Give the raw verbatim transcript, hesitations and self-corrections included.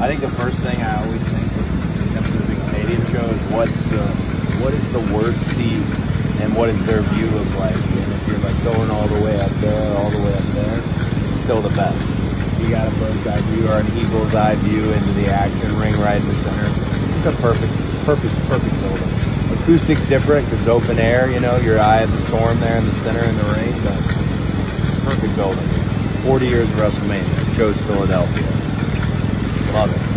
I think the first thing I always think when it comes to the big stadium show is what's the, what is the worst seat and what is their view of like, and if you're like going all the way up there, all the way up there, it's still the best. You got a bird's eye view or an eagle's eye view into the action ring right in the center. It's a perfect, perfect, perfect building. Acoustics different because it's open air, you know, your eye of the storm there in the center in the ring, but perfect building. forty years of WrestleMania. Chose Philadelphia. Love it.